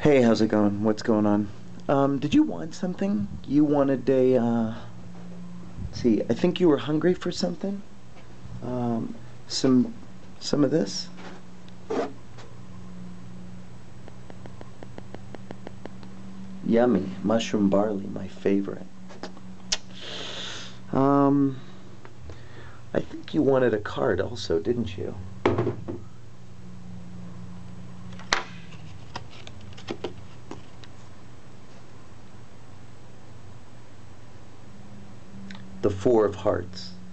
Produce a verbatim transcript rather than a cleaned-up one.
Hey, how's it going? What's going on? Um, did you want something? You wanted a, uh, see, I think you were hungry for something? Um, some, some of this? Yummy. Mushroom barley, my favorite. Um, I think you wanted a card also, didn't you? The Four of Hearts.